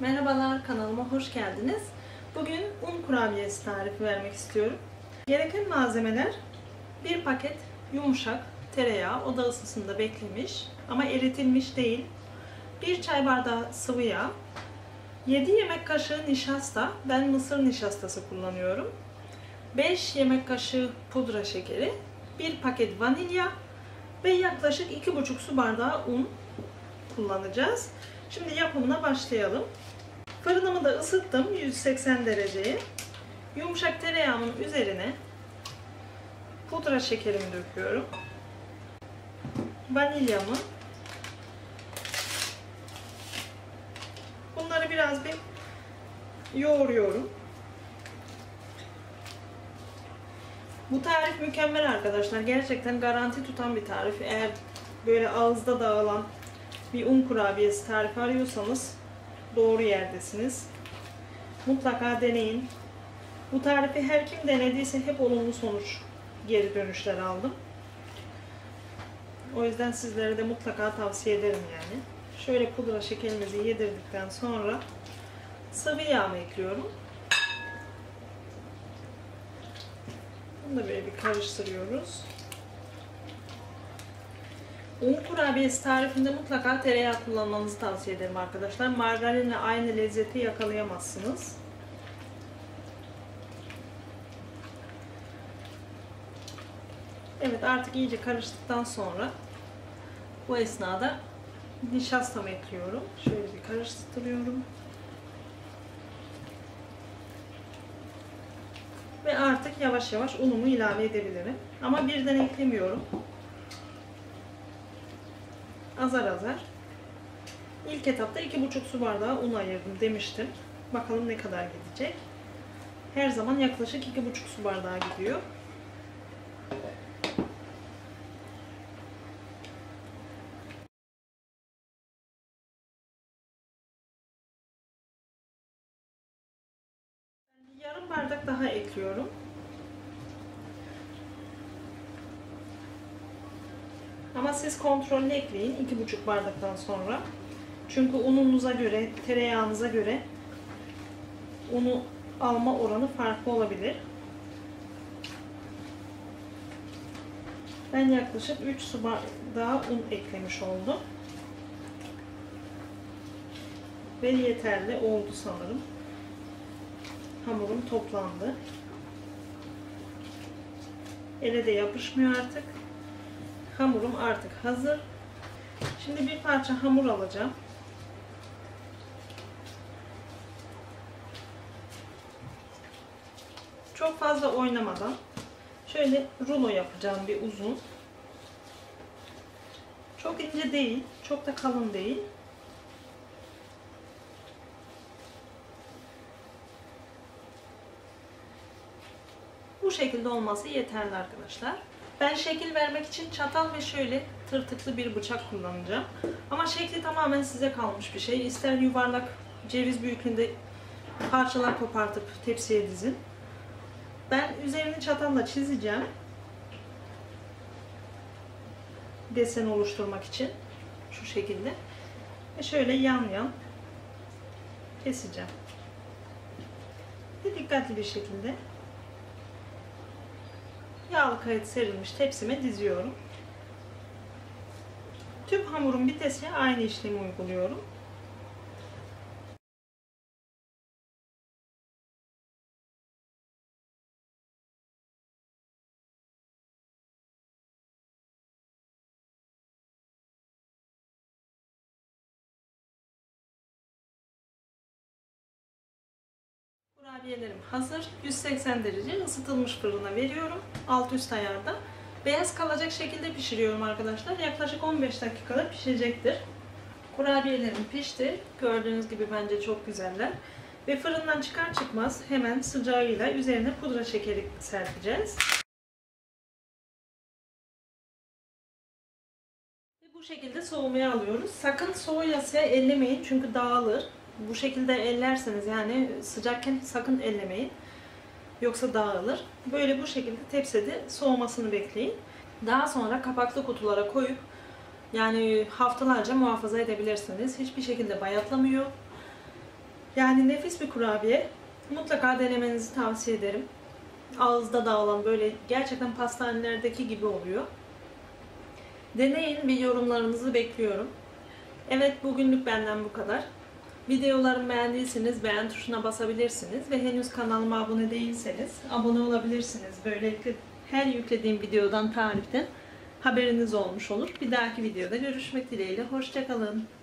Merhabalar, kanalıma hoş geldiniz. Bugün un kurabiyesi tarifi vermek istiyorum. Gereken malzemeler: bir paket yumuşak tereyağı, oda ısısında beklemiş ama eritilmiş değil. 1 çay bardağı sıvı yağ, 7 yemek kaşığı nişasta, ben mısır nişastası kullanıyorum. 5 yemek kaşığı pudra şekeri, 1 paket vanilya ve yaklaşık 2,5 su bardağı un kullanacağız. Şimdi yapımına başlayalım. Fırınımı da ısıttım 180 dereceye. Yumuşak tereyağımın üzerine pudra şekerimi döküyorum. Vanilyamı. Bunları biraz bir yoğuruyorum. Bu tarif mükemmel arkadaşlar. Gerçekten garanti tutan bir tarif. Eğer böyle ağızda dağılan bir un kurabiyesi tarifi arıyorsanız doğru yerdesiniz. Mutlaka deneyin. Bu tarifi her kim denediyse hep olumlu sonuç, geri dönüşler aldım. O yüzden sizlere de mutlaka tavsiye ederim yani. Şöyle pudra şekerimizi yedirdikten sonra sıvı yağ ekliyorum. Bunu da böyle bir karıştırıyoruz. Un kurabiyesi tarifinde mutlaka tereyağı kullanmanızı tavsiye ederim arkadaşlar. Margarinle aynı lezzeti yakalayamazsınız. Evet, artık iyice karıştıktan sonra bu esnada nişastamı ekliyorum. Şöyle bir karıştırıyorum. Ve artık yavaş yavaş unumu ilave edebilirim. Ama birden eklemiyorum. Azar azar. İlk etapta 2,5 su bardağı un ayırdım demiştim. Bakalım ne kadar gidecek. Her zaman yaklaşık 2,5 su bardağı gidiyor. Yarım bardak daha ekliyorum. Ama siz kontrollü ekleyin 2,5 bardaktan sonra. Çünkü ununuza göre, tereyağınıza göre unu alma oranı farklı olabilir. Ben yaklaşık 3 su bardağı un eklemiş oldum. Ve yeterli oldu sanırım. Hamurum toplandı. Ele de yapışmıyor artık. Hamurum artık hazır. Şimdi bir parça hamur alacağım. Çok fazla oynamadan şöyle rulo yapacağım, bir uzun. Çok ince değil, çok da kalın değil. Bu şekilde olması yeterli arkadaşlar. Ben şekil vermek için çatal ve şöyle tırtıklı bir bıçak kullanacağım. Ama şekli tamamen size kalmış bir şey. İster yuvarlak ceviz büyüklüğünde parçalar kopartıp tepsiye dizin. Ben üzerini çatalla çizeceğim. Desen oluşturmak için. Şu şekilde. Ve şöyle yan yan keseceğim. Ve dikkatli bir şekilde yağlı kağıt serilmiş tepsime diziyorum. Tüm hamurun bitesiye aynı işlemi uyguluyorum. Kurabiyelerim hazır. 180 derece ısıtılmış fırına veriyorum. Alt üst ayarda. Beyaz kalacak şekilde pişiriyorum arkadaşlar. Yaklaşık 15 dakikada pişecektir. Kurabiyelerim pişti. Gördüğünüz gibi bence çok güzeller. Ve fırından çıkar çıkmaz hemen sıcağıyla üzerine pudra şekeri serpeceğiz. Ve bu şekilde soğumaya alıyoruz. Sakın soğuyasıya ellemeyin çünkü dağılır. Bu şekilde ellerseniz, yani sıcakken sakın ellemeyin. Yoksa dağılır. Böyle bu şekilde tepside soğumasını bekleyin. Daha sonra kapaklı kutulara koyup yani haftalarca muhafaza edebilirsiniz. Hiçbir şekilde bayatlamıyor. Yani nefis bir kurabiye. Mutlaka denemenizi tavsiye ederim. Ağızda dağılan böyle gerçekten pastanelerdeki gibi oluyor. Deneyin ve yorumlarınızı bekliyorum. Evet, bugünlük benden bu kadar. Videolarımı beğendiyseniz beğen tuşuna basabilirsiniz ve henüz kanalıma abone değilseniz abone olabilirsiniz. Böylelikle her yüklediğim videodan, tariften haberiniz olmuş olur. Bir dahaki videoda görüşmek dileğiyle. Hoşça kalın.